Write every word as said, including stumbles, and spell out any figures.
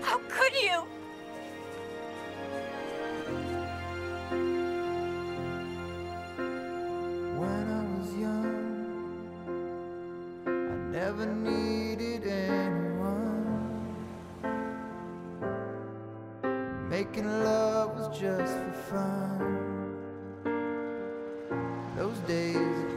How could you? When I was young, I never needed anyone. Making love was just for fun. Those days